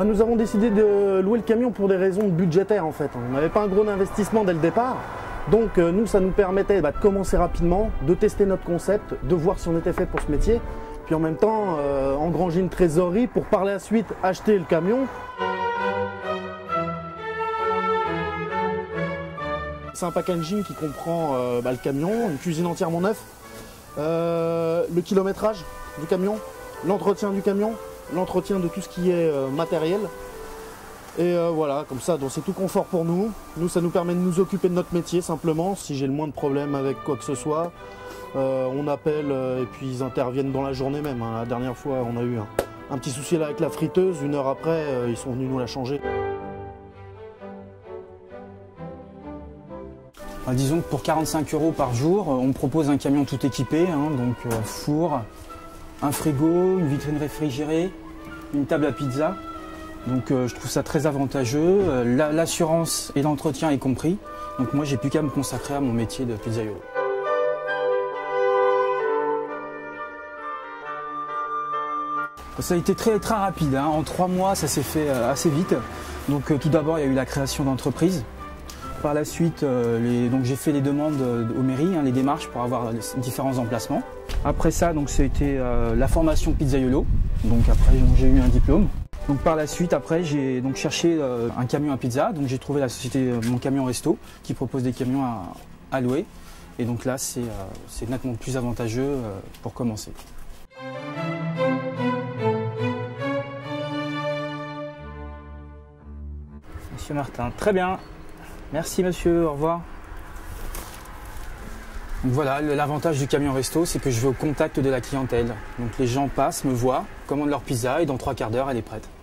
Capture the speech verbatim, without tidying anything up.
Bah, nous avons décidé de louer le camion pour des raisons budgétaires en fait. On n'avait pas un gros investissement dès le départ. Donc euh, nous, ça nous permettait bah, de commencer rapidement, de tester notre concept, de voir si on était fait pour ce métier. Puis en même temps, euh, engranger une trésorerie pour par la suite acheter le camion. C'est un packaging qui comprend euh, bah, le camion, une cuisine entièrement neuve, euh, le kilométrage du camion, l'entretien du camion, l'entretien de tout ce qui est euh, matériel. Et euh, voilà, comme ça, donc c'est tout confort pour nous. Nous, ça nous permet de nous occuper de notre métier simplement. Si j'ai le moins de problèmes avec quoi que ce soit, euh, on appelle euh, et puis ils interviennent dans la journée même. Hein. La dernière fois, on a eu un, un petit souci là avec la friteuse. Une heure après, euh, ils sont venus nous la changer. Bah, disons que pour quarante-cinq euros par jour, on me propose un camion tout équipé, hein, donc euh, four, un frigo, une vitrine réfrigérée, une table à pizza. Donc euh, je trouve ça très avantageux, euh, l'assurance et l'entretien est compris. Donc moi j'ai plus qu'à me consacrer à mon métier de pizzaiolo. Ça a été très très rapide, hein. En trois mois ça s'est fait euh, assez vite. Donc euh, tout d'abord il y a eu la création d'entreprise. Par la suite, euh, les, donc j'ai fait les demandes euh, aux mairies, hein, les démarches pour avoir les différents emplacements. Après ça, donc c'était euh, la formation pizzaiolo. Donc après j'ai eu un diplôme. Donc par la suite, après, j'ai donc cherché euh, un camion à pizza. Donc j'ai trouvé la société euh, Mon Camion Resto qui propose des camions à, à louer. Et donc là, c'est euh, nettement plus avantageux euh, pour commencer. Monsieur Martin, très bien. Merci monsieur, au revoir. Donc voilà, l'avantage du camion resto, c'est que je vais au contact de la clientèle. Donc les gens passent, me voient, commandent leur pizza et dans trois quarts d'heure, elle est prête.